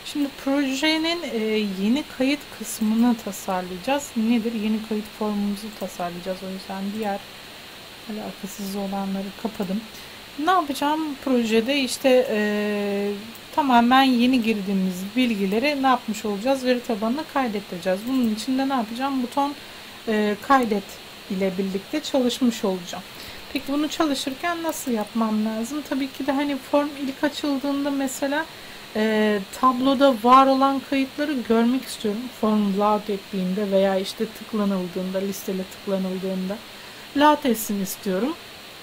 Şimdi projenin yeni kayıt kısmını tasarlayacağız. Nedir? Yeni kayıt formumuzu tasarlayacağız. O yüzden diğer alakasız olanları kapadım. Ne yapacağım? Projede işte tamamen yeni girdiğimiz bilgileri ne yapmış olacağız? Veri tabanına kaydettireceğiz. Bunun için de ne yapacağım? Buton kaydet ile birlikte çalışmış olacağım. Peki bunu çalışırken nasıl yapmam lazım? Tabii ki de hani form ilk açıldığında mesela tabloda var olan kayıtları görmek istiyorum. Form load ettiğinde veya işte tıklanıldığında, listele tıklanıldığında load etsin istiyorum.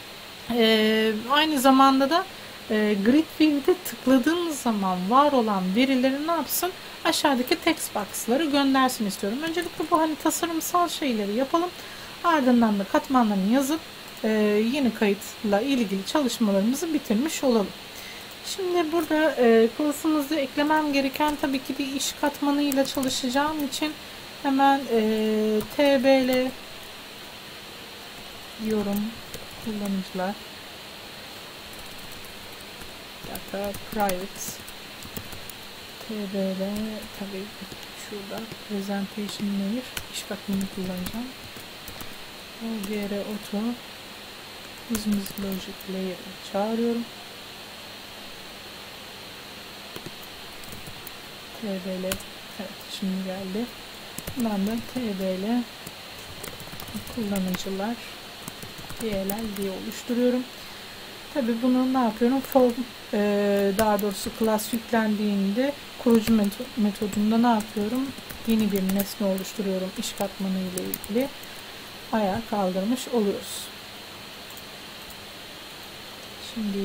Aynı zamanda da grid view'de tıkladığımız zaman var olan verileri ne yapsın? Aşağıdaki text box'ları göndersin istiyorum. Öncelikle bu hani tasarımsal şeyleri yapalım. Ardından da katmanlarını yazıp yeni kayıtla ilgili çalışmalarımızı bitirmiş olalım. Şimdi burada klasımızda eklemem gereken tabii ki de iş katmanıyla çalışacağım için hemen tbl diyorum, kullanıcılar data private tbl, tabii şurada presentation layer iş katmanını kullanacağım. O diğeri auto business logic layer'ı çağırıyorum. tbl, evet şimdi geldi. Ben de tbl kullanıcılar dll diye oluşturuyorum. Tabi bunu ne yapıyorum? Form daha doğrusu class yüklendiğinde kurucu metodunda ne yapıyorum? Yeni bir nesne oluşturuyorum. İş katmanı ile ilgili ayağa kaldırmış oluyoruz. Şimdi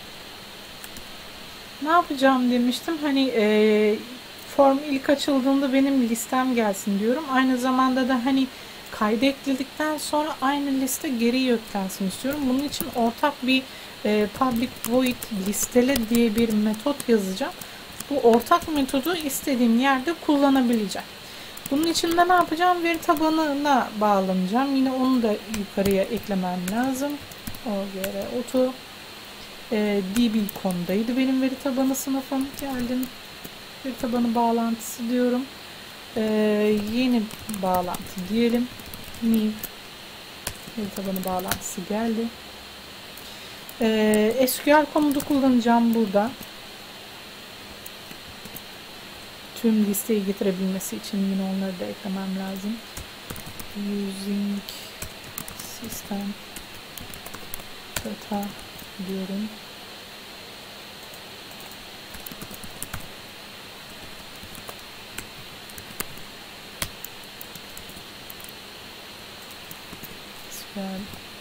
ne yapacağım demiştim. Hani form ilk açıldığında benim listem gelsin diyorum. Aynı zamanda da hani kayda ekledikten sonra aynı liste geri yüklensin istiyorum. Bunun için ortak bir public void listele diye bir metot yazacağım. Bu ortak metodu istediğim yerde kullanabileceğim. Bunun için de ne yapacağım? Veri tabanına bağlanacağım. Yine onu da yukarıya eklemem lazım. O göre auto db.com'daydı benim veri tabanı sınıfım. Geldim. Veri tabanı bağlantısı diyorum. Yeni bağlantı diyelim. New veri tabanı bağlantısı geldi. SQL komutu kullanacağım burada. Tüm listeyi getirebilmesi için yine onları da eklemem lazım. Using system data diyorum. SQL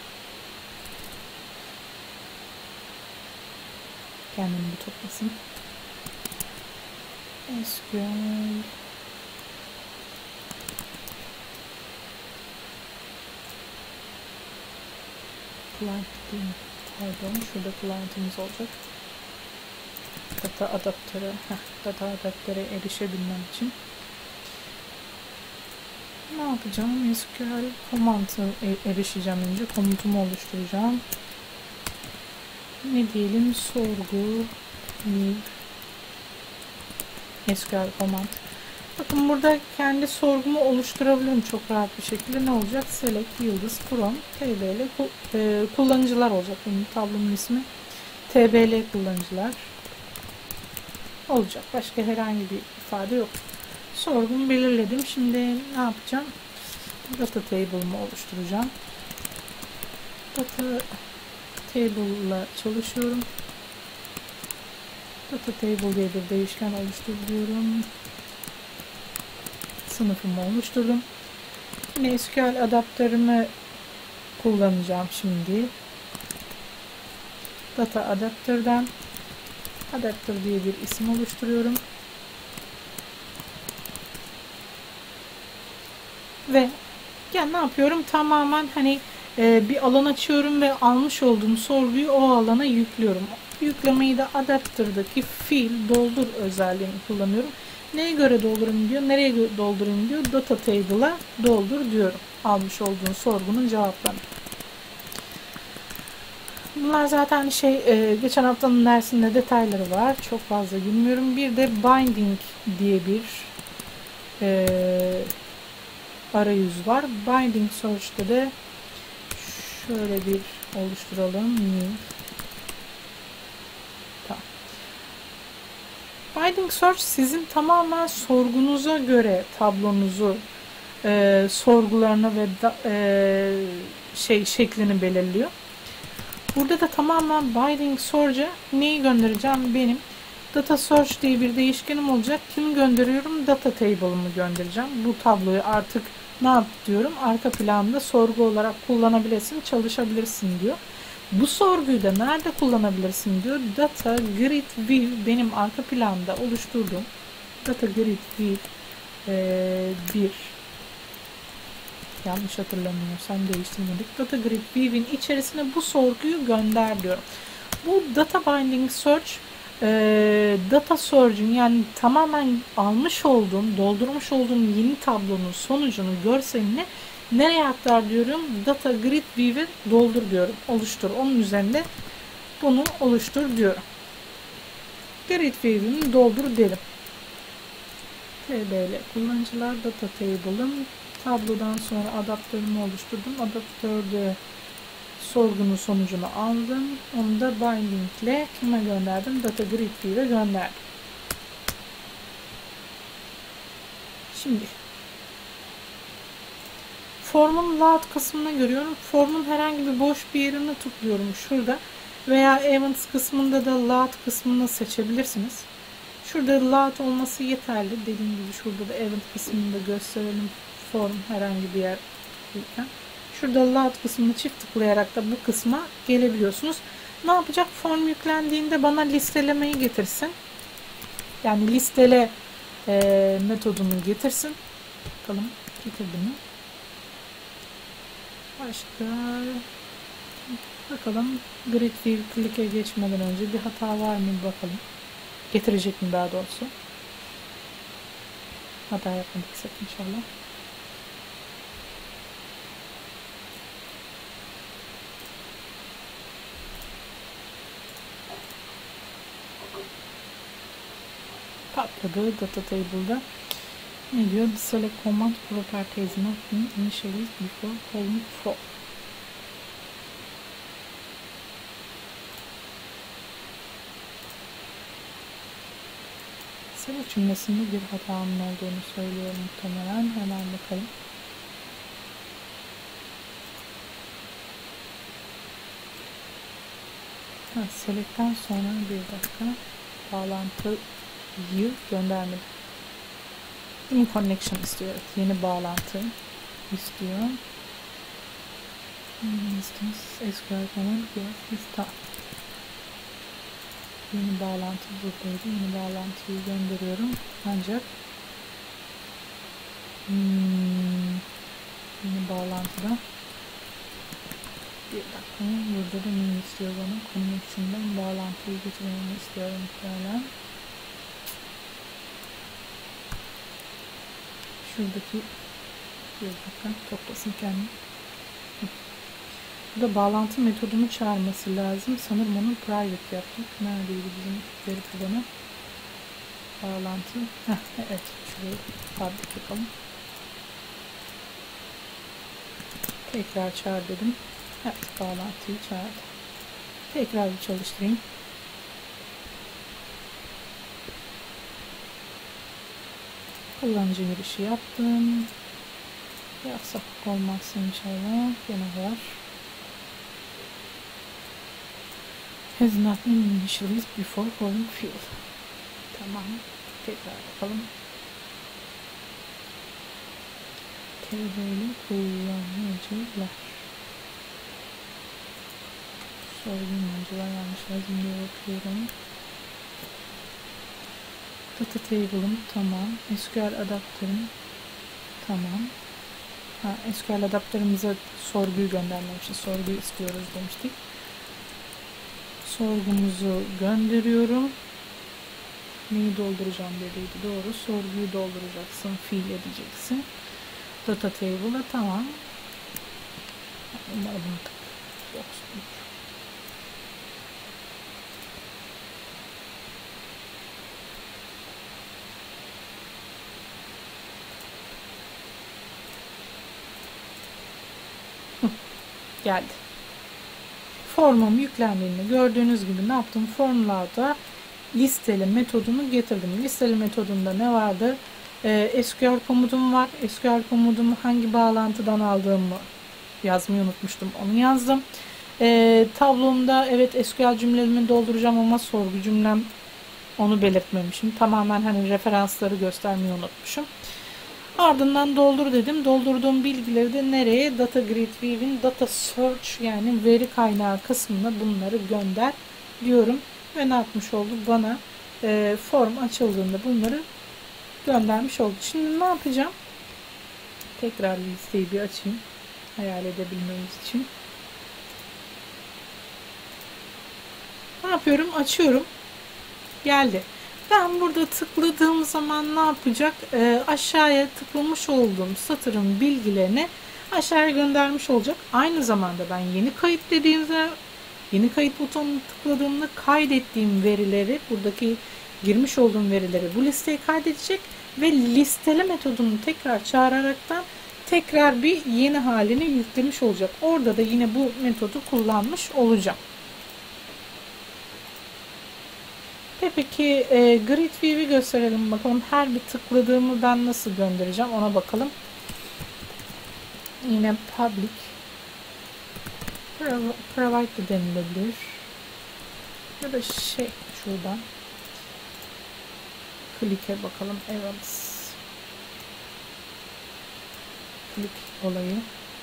kendini bir toplasın. SQL client diyeyim. Pardon, şurada client'ımız olacak. Data adaptöre erişebilmem için ne yapacağım? SQL komutuna erişeceğim önce. Komutumu oluşturacağım. Ne diyelim? Sorgu new SQL command. Bakın burada kendi sorgumu oluşturabilirim çok rahat bir şekilde. Ne olacak? Select yıldız from tbl kullanıcılar olacak. Benim tablomun ismi tbl kullanıcılar olacak. Başka herhangi bir ifade yok. Sorgumu belirledim. Şimdi ne yapacağım? Data table'ımı oluşturacağım. Data table ile çalışıyorum. Data table diye bir değişken oluşturuyorum. Sınıfımı oluşturdum. Yine SQL adaptörümü kullanacağım şimdi. Data adaptörden adaptör diye bir isim oluşturuyorum. Ve yani ne yapıyorum? Tamamen hani bir alan açıyorum ve almış olduğum sorguyu o alana yüklüyorum. Yüklemeyi de adaptör'daki fill doldur özelliğini kullanıyorum. Neye göre doldurayım diyor, nereye doldurayım diyor. Data table'a doldur diyorum. Almış olduğun sorgunun cevaplarını. Bunlar zaten geçen haftanın dersinde detayları var. Çok fazla bilmiyorum. Bir de binding diye bir arayüz var. Binding search'te de şöyle bir oluşturalım. New. Tamam. Binding search sizin tamamen sorgunuza göre tablonuzu sorgularını ve şeklini belirliyor. Burada da tamamen binding search'e neyi göndereceğim? Benim data search diye bir değişkenim olacak. Kimi gönderiyorum? Data table'ımı göndereceğim. Bu tabloyu artık ne yap diyorum? Arka planda sorgu olarak kullanabilirsin, çalışabilirsin diyor. Bu sorguyu da nerede kullanabilirsin diyor. Data grid view benim arka planda oluşturduğum data grid view bir yanlış hatırlamıyorsam değiştirmedik. Data Grid View'in içerisine bu sorguyu gönder diyorum. Bu Data Binding Search Data Search'ün yani tamamen almış olduğum, doldurmuş olduğum yeni tablonun sonucunu, görselini nereye aktar diyorum? Data Grid View'e doldur diyorum. Oluştur. Onun üzerinde bunu oluştur diyorum. Grid View'ini doldur derim. TBL kullanıcılar Data Table'ım. Tablodan sonra adaptörümü oluşturdum. Adaptörde sorgunun sonucunu aldım. Onu da binding ile kime gönderdim? Data Grid View'e gönderdim. Şimdi formun load kısmına görüyorum. Formun herhangi bir boş bir yerini tıklıyorum şurada. Veya events kısmında da load kısmını seçebilirsiniz. Şurada load olması yeterli. Dediğim gibi şurada da event kısmını da gösterelim. Form herhangi bir yer tıklarken. Şurada load kısmını çift tıklayarak da bu kısma gelebiliyorsunuz. Ne yapacak? Form yüklendiğinde bana listelemeyi getirsin. Yani listele metodunu getirsin. Bakalım getirdi mi? Başka bakalım grid view click'e geçmeden önce bir hata var mı bakalım. Getirecek mi daha doğrusu? Hata yapmadıysak inşallah. Patladı data table'da. Ne diyor? The select command properties not been initialized before column 4. Select cümlesinde bir hatanın olduğunu söylüyor muhtemelen. Hemen bakalım. Select'ten sonra bir dakika bağlantıyı göndermedi. New connection istiyor. Yeni bağlantı istiyor. Instance SQL command start. Yeni bağlantı buradaydı. Yeni bağlantıyı gönderiyorum. Ancak yeni bağlantıda bir dakika. Burada da ne istiyor bana? Connection'dan bağlantıyı getirmemi istiyorum muhtemelen. Şuradaki bir dakika toplasın kendini. Burada bağlantı metodunu çağırması lazım. Sanırım onu private yaptık. Neredeydi bizim veri tabanı? Bağlantı. Evet. Şurayı public yapalım. Tekrar çağır dedim. Evet. Bağlantıyı çağırdı. Tekrar bir çalıştırayım. Kullanıcı girişi yaptım. Bir aksaklık olmazsa inşallah. Gene var. Has not been initialized before column field. Tamam. Tekrar bakalım. TV'li kullanıcılar. Sorgulamancılar yanlış lazım diye bakıyorum. Data table'ım tamam. SQL adaptörüm tamam. SQL adaptörümüze sorguyu göndermemişiz. Sorguyu istiyoruz demiştik. Sorgumuzu gönderiyorum. Neyi dolduracağım dediydi. Doğru. Sorguyu dolduracaksın. Fiil edeceksin. Data table'a tamam. Umarım artık yoksun. geldi. Formum yüklendiğinde gördüğünüz gibi ne yaptım? Formlarda listeli metodunu getirdim. Listeli metodunda ne vardı? SQL komudum var. SQL komudumu hangi bağlantıdan aldığımı yazmayı unutmuştum. Onu yazdım. Tablomda evet SQL cümlelerimi dolduracağım ama sorgu cümlem onu belirtmemişim. Tamamen hani referansları göstermeyi unutmuşum. Ardından doldur dedim. Doldurduğum bilgileri de nereye? Data Grid View'in Data Search yani veri kaynağı kısmına bunları gönder diyorum. Ve ne yapmış oldu? Bana form açıldığında bunları göndermiş oldu. Şimdi ne yapacağım? Tekrar listeyi bir açayım. Hayal edebilmemiz için. Ne yapıyorum? Açıyorum. Geldi. Ben burada tıkladığım zaman ne yapacak? Aşağıya tıklamış olduğum satırın bilgilerini aşağıya göndermiş olacak. Aynı zamanda ben yeni kayıt dediğimde, yeni kayıt butonunu tıkladığımda kaydettiğim verileri, buradaki girmiş olduğum verileri bu listeye kaydedecek ve listele metodunu tekrar çağıraraktan tekrar bir yeni halini yüklemiş olacak. Orada da yine bu metodu kullanmış olacağım. Peki Grid View'i gösterelim bakalım. Her bir tıkladığımı ben nasıl göndereceğim ona bakalım. Yine public provide de denilebilir. Ya da şuradan click'e bakalım. Evet. Click olayı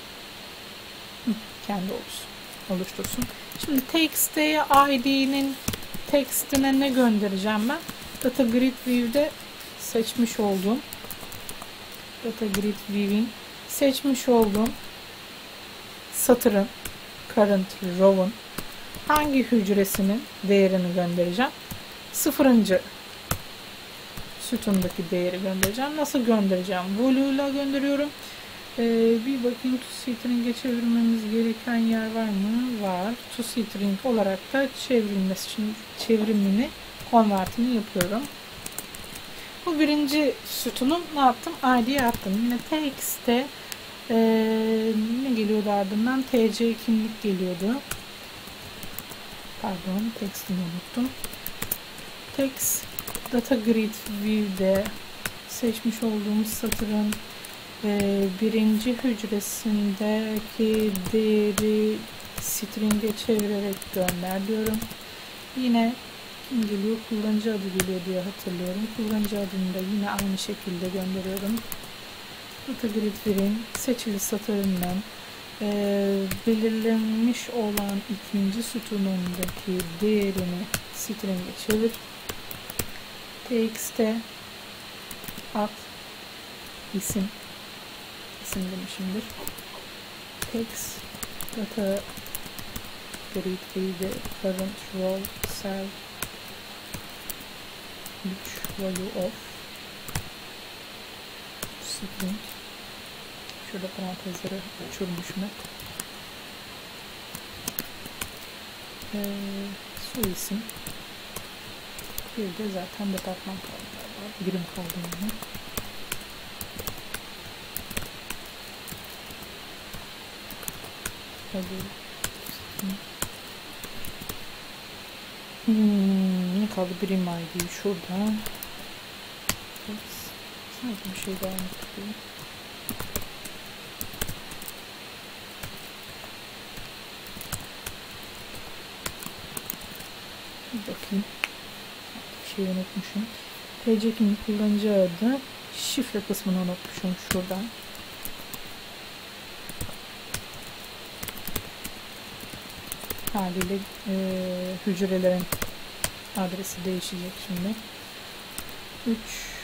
kendi oluştursun. Şimdi text ID'nin text'ine ne göndereceğim ben? Data Grid View'de seçmiş olduğum Data Grid View'in seçmiş olduğum satırın current row'un hangi hücresinin değerini göndereceğim? 0. sütundaki değeri göndereceğim. Nasıl göndereceğim? Volume'la gönderiyorum. Bir bakayım toString'e çevirmemiz gereken yer var mı? Var. toString olarak da çevrilmesi için çevrimini, konvertini yapıyorum. Bu birinci sütunun ne yaptım? ID'ye attım. Yine text'te ne geliyordu ardından? TC kimlik geliyordu. Pardon, text'ini unuttum. Text Data Grid View'de seçmiş olduğumuz satırın birinci hücresindeki değeri string'e çevirerek gönder diyorum. Yine kim geliyor? Kullanıcı adı geliyor diye hatırlıyorum. Kullanıcı adını da yine aynı şekilde gönderiyorum. Data Grid View'in seçili satırından belirlenmiş olan ikinci sütunundaki değerini string'e çevir. Text'e at isim demişimdir. Text data grid view'de current row cell 3 value of string. Şurada parantezleri uçurmuşum. Soy isim. Bir de zaten departman var. Birim kaldığını. Ne kaldı? Birim ID şurada. Sanki bir şey daha unuttum. Bir bakayım. Bir şey unutmuşum. TC kimlik kullanıcı adı. Şifre kısmını unutmuşum şuradan. Haliyle hücrelerin adresi değişecek şimdi. 3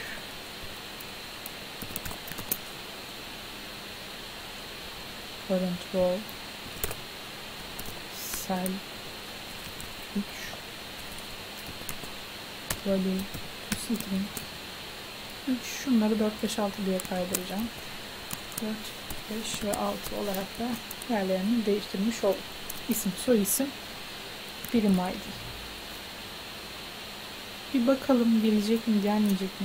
current row cell 3 value to string 3 şunları 4 5 6 diye kaydıracağım. 4 5 ve 6 olarak da yerlerini değiştirmiş oldum. İsim, soy isim, birim ID. Bir bakalım gelecek mi, gelmeyecek mi?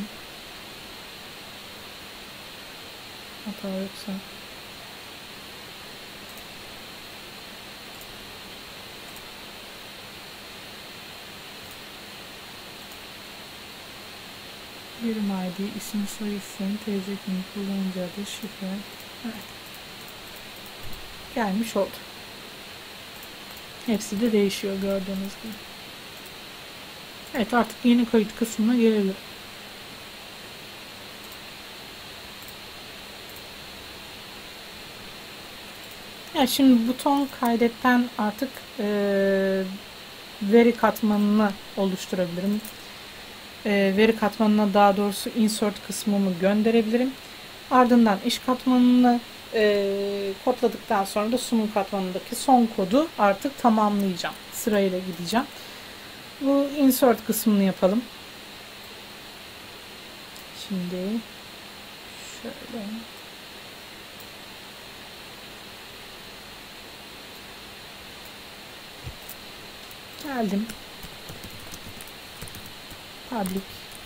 Hata yoksa. Birim ID, isim, soy isim, TC kimlik, kullanıcı adı, şifre. Evet. Gelmiş oldu. Hepsi de değişiyor gördüğünüz gibi. Evet, artık yeni kayıt kısmına gelelim. Yani şimdi buton kaydetten artık veri katmanını oluşturabilirim. Veri katmanına, daha doğrusu insert kısmımı gönderebilirim. Ardından iş katmanını kodladıktan sonra da sunum katmanındaki son kodu artık tamamlayacağım. Sırayla gideceğim. Bu insert kısmını yapalım. Şimdi şöyle. Geldim. Public.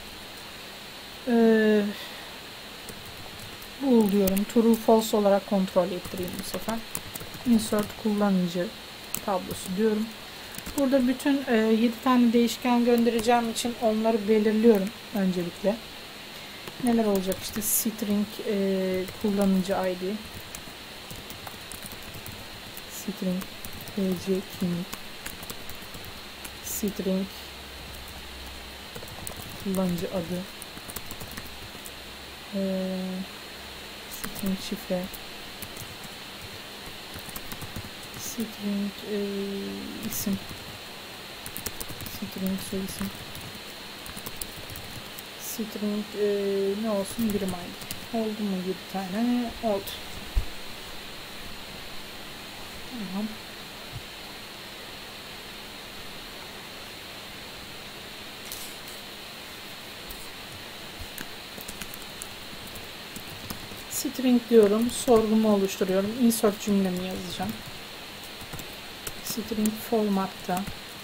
Bool diyorum. True false olarak kontrol ettireyim bu sefer. Insert kullanıcı tablosu diyorum. Burada bütün 7 tane değişken göndereceğim için onları belirliyorum öncelikle. Neler olacak? İşte string kullanıcı ID, string TC kimlik, string kullanıcı adı, string şifre, string isim, string soy isim, string ne olsun, birim ID. Oldu mu 7 tane? Oldu. Tamam. String diyorum. Sorgumu oluşturuyorum. Insert cümlemi yazacağım. String formatta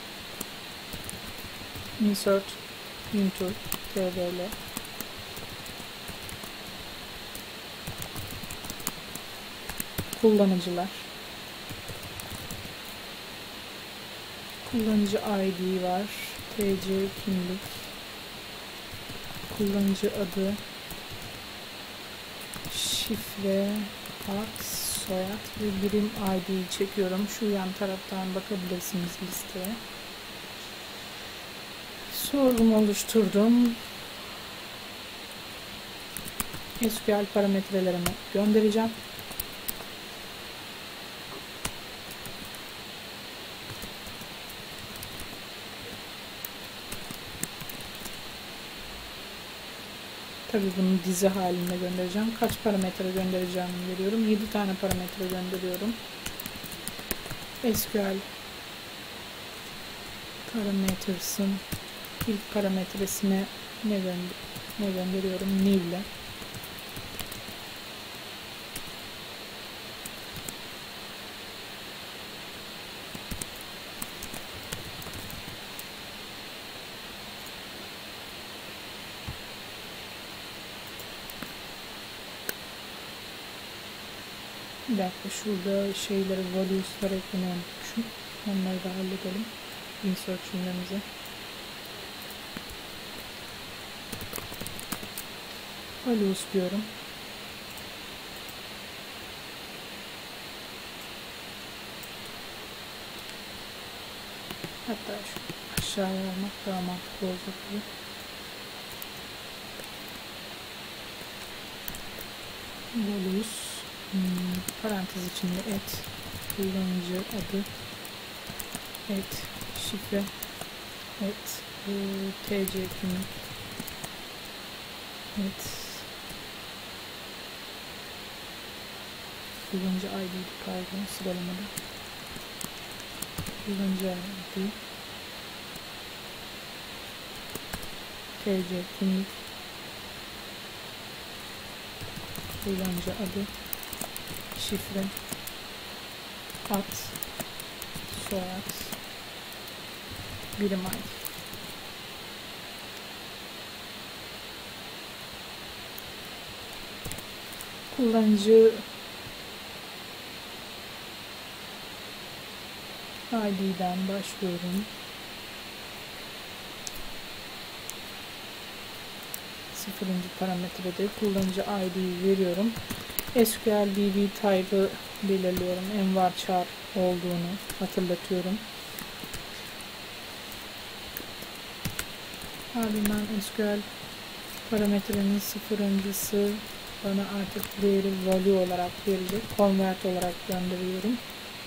insert into tvl kullanıcılar, kullanıcı ID var, TC kimlik, kullanıcı adı, şifre, ad, soyad ve birim ID'yi çekiyorum. Şu yan taraftan bakabilirsiniz listeye. Sorgumu oluşturdum. SQL parametrelerimi göndereceğim. Tabii bunu dizi halinde göndereceğim. Kaç parametre göndereceğimi veriyorum. 7 tane parametre gönderiyorum. SQL parametres'ın ilk parametresine ne gönderiyorum? New ile. Bir dakika, şurada şeyleri, values'ları eklemeyi unutmuşum. Onları da halledelim. Insert cümlemizi. Values diyorum. Hatta şu aşağıya almak daha mantıklı olacak gibi. Values parantez içinde et, kullanıcı adı, et, şifre, et, TC kimlik, et, kullanıcı ID, pardon, sıralamada, kullanıcı ID, TC kimlik, kullanıcı adı, şifre, ad, soyad, birim ID. Kullanıcı ID'den başlıyorum. Sıfırıncı parametrede kullanıcı ID'yi veriyorum. SQL DB type'ı belirliyorum. Envarchar olduğunu hatırlatıyorum. Ardından SQL parametrenin sıfırıncısı bana artık değeri value olarak verecek. Convert olarak gönderiyorum.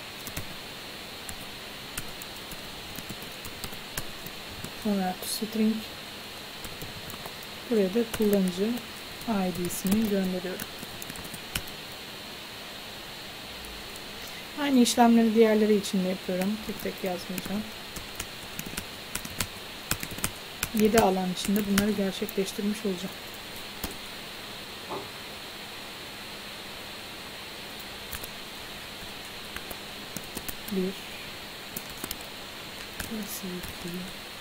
Convert to string. Buraya da kullanıcı ID'sini gönderiyorum. Aynı işlemleri diğerleri için de yapıyorum. Tek tek yazmayacağım. 7 alan içinde bunları gerçekleştirmiş olacağım. Bir, iki,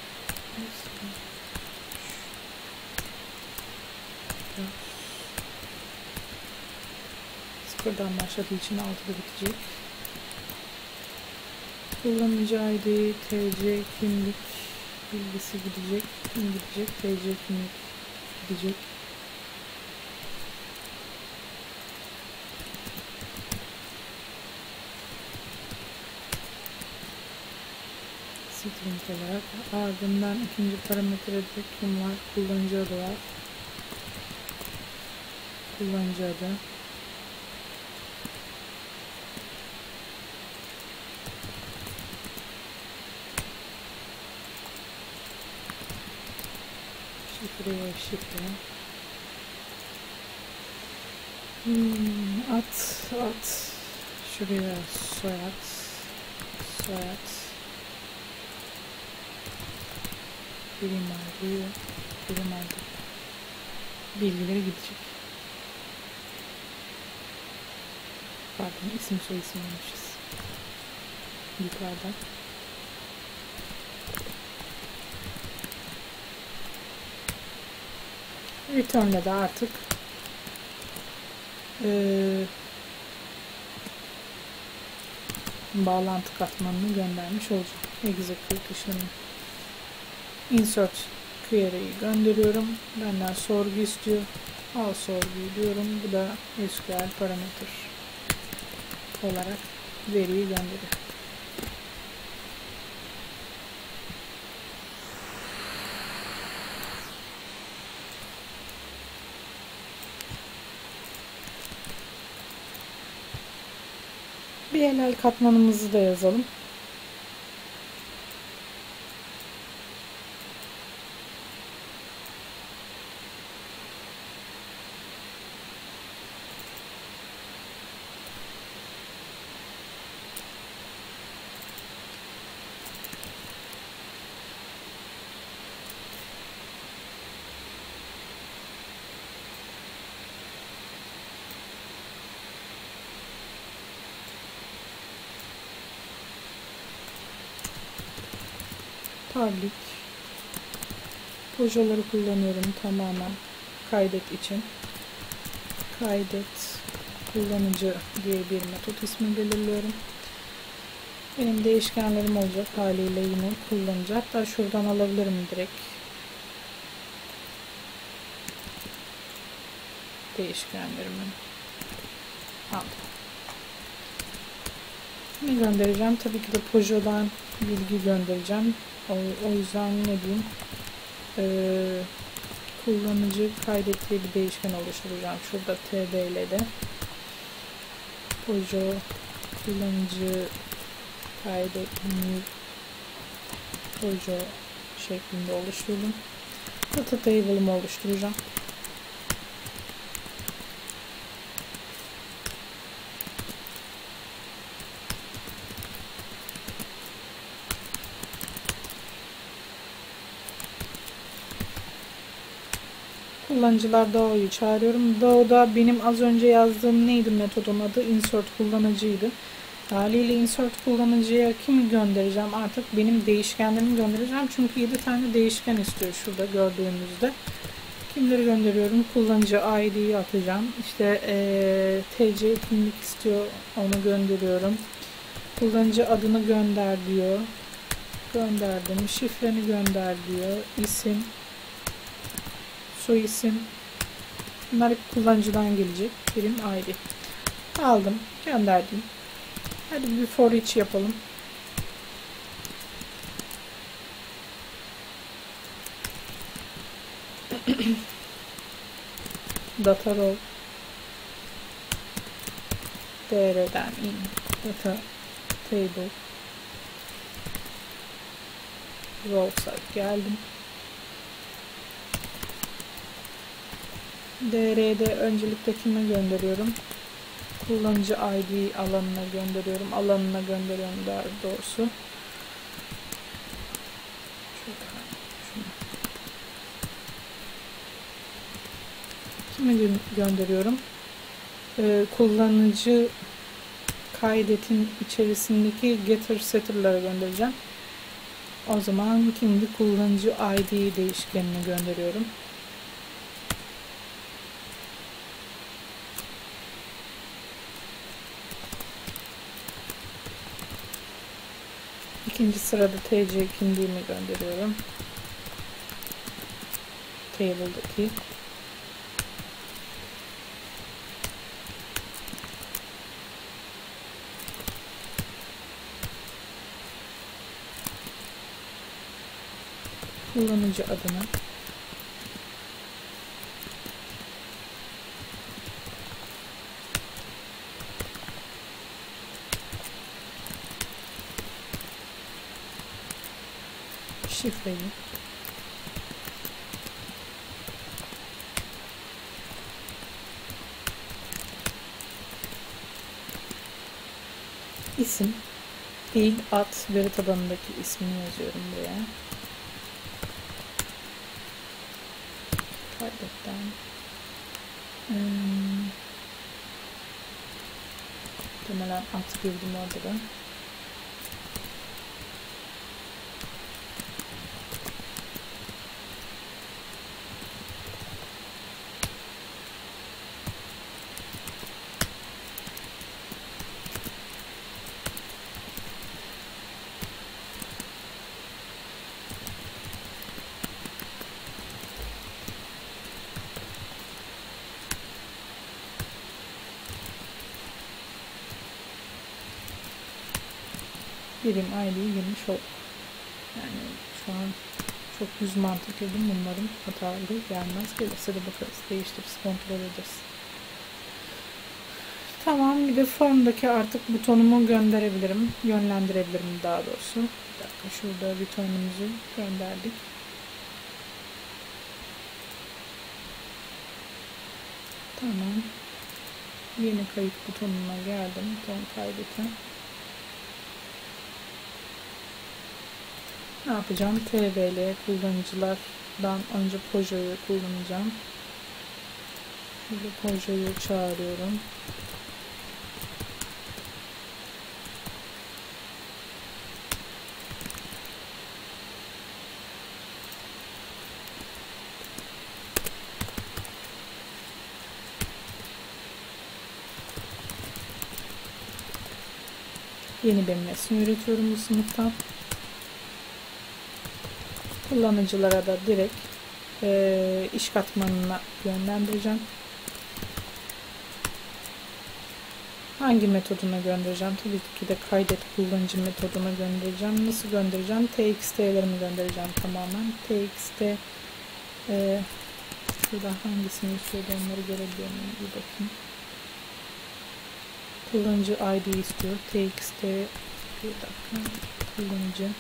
sıfırdan başladığı için 6'da bitecek. Kullanıcı ID, TC, kimlik bilgisi gidecek. Kim gidecek? TC kimlik gidecek. String olarak. Ardından ikinci parametrede kim var? Kullanıcı adı var. Kullanıcı adı. Şifre. At. Şuraya soyad. Birim ID. Bilgileri gidecek. Pardon, isim soy isim olmuşuz. Yukarıdan. Return'le de artık bağlantı katmanını göndermiş olacağım. Execute işlemi. Insert query'yi gönderiyorum. Benden sorgu istiyor. Al sorguyu diyorum. Bu da SQL parametre olarak veriyi gönderiyor. BLL katmanımızı da yazalım. Public projeleri kullanıyorum tamamen kaydet için. Kaydet kullanıcı diye bir metot ismi belirliyorum. Benim değişkenlerim olacak haliyle yine kullanıcı. Hatta şuradan alabilirim direkt. Değişkenlerimi aldım. Ne göndereceğim? Tabii ki de Peugeot'dan bilgi göndereceğim. O yüzden ne diyeyim? Kullanıcı kaydet diye bir değişken oluşturacağım. Şurada td'de Peugeot kullanıcı kaydet Peugeot şeklinde oluşturdum. Data table'ımı oluşturacağım. Kullanıcılar DAO'yu çağırıyorum. DAO'da benim az önce yazdığım neydi metodun adı? Insert kullanıcıydı. Haliyle insert kullanıcıya kimi göndereceğim? Artık benim değişkenlerimi göndereceğim. Çünkü 7 tane değişken istiyor şurada gördüğünüzde. Kimleri gönderiyorum? Kullanıcı ID'yi atacağım. İşte TC kimlik istiyor. Onu gönderiyorum. Kullanıcı adını gönder diyor. Gönderdim. Şifreni gönder diyor. İsim, soy isim. Bunlar hep kullanıcıdan gelecek. Birim ID. Aldım. Gönderdim. Hadi bir for each yapalım. Data row dr'den in data table rows'a geldim. dr'de öncelikle kime gönderiyorum? Kullanıcı ID alanına gönderiyorum. Alanına gönderiyorum daha doğrusu. Kimi gönderiyorum? Kullanıcı kaydetin içerisindeki getter setter'lara göndereceğim. O zaman şimdi kullanıcı ID değişkenini gönderiyorum. İkinci sırada TC kimliğimi gönderiyorum. Table'daki. Kullanıcı adına. Şifreyi. İsim. Fiil, ad, veri tabanındaki ismini yazıyorum buraya. Kaydetten. Muhtemelen ad girdim orada da. Birim ID'yi girmiş olduk. Yani şu an çok düz mantık edin. Umarım hatalı gelmez. Gelirse de bakarız. Değiştiririz. Kontrol ederiz. Tamam. Bir de formdaki artık butonumu gönderebilirim. Yönlendirebilirim daha doğrusu. Bir dakika. Şurada butonumuzu gönderdik. Tamam. Yeni kayıt butonuna geldim. Buton kaydete. Ne yapacağım? TVL kullanıcılardan önce Pojo'yu kullanacağım. Şöyle Pojo'yu çağırıyorum. Yeni bir nesne üretiyorum bu sınıftan. Kullanıcılara da direkt iş katmanına yönlendireceğim. Hangi metoduna göndereceğim? Tabii ki de kaydet kullanıcı metoduna göndereceğim. Nasıl göndereceğim? TXT'lerimi göndereceğim tamamen. TXT şurada hangisini istiyordu onları görebiliyor muyum? Bir bakayım. Kullanıcı ID istiyor. TXT bir dakika. Kullanıcı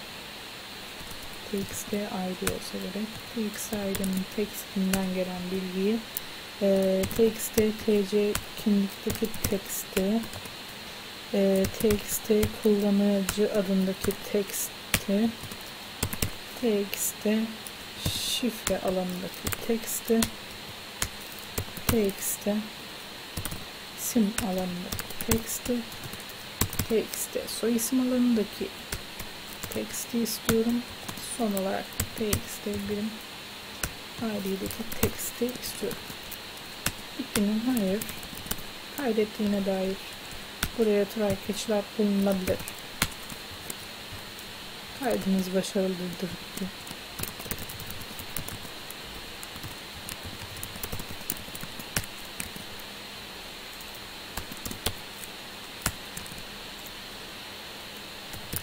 TXT ID olsa gerek. TXT ID'nin tekstinden gelen bilgiyi TXT TC kimlikteki teksti TXT kullanıcı adındaki teksti TXT şifre alanındaki teksti TXT isim alanındaki teksti TXT soy isim alanındaki teksti istiyorum. Son olarak TXT birim ID'deki teksti istiyorum. Bitti mi? Hayır. Kaydettiğine dair buraya try catch'ler bulunabilir. Kaydınız başarılıdır.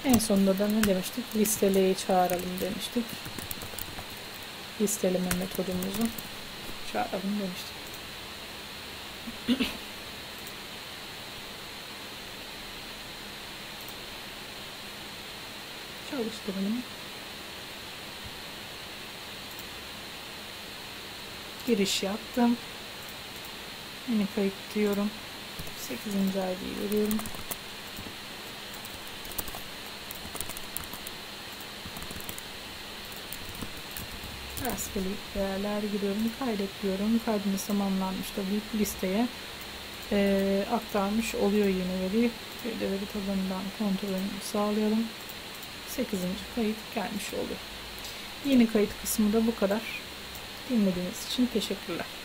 En sonunda da ne demiştik? Listeleyi çağıralım demiştik. Listeleme metodumuzu çağıralım demiştik. Çalıştıralım. Giriş yaptım. Yeni kayıt diyorum. 8. ID'yi veriyorum. Rastgele değerler giriyorum. Kaydet diyorum. Kaydımız tamamlanmış da bu listeye aktarmış oluyor yeni veri. Bir de veri tabanından kontrolünü sağlayalım. 8. kayıt gelmiş oluyor. Yeni kayıt kısmı da bu kadar. Dinlediğiniz için teşekkürler.